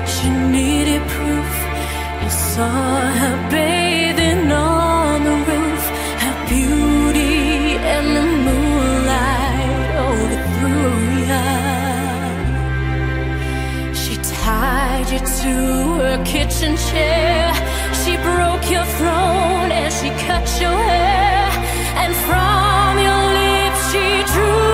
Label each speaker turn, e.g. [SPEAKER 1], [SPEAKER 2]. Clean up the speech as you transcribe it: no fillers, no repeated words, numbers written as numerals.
[SPEAKER 1] but you needed proof. You saw her bathing on the roof, her beauty and the moonlight overthrew ya. She tied you to her kitchen chair, she broke your throne and she cut your hair, and from your lips she drew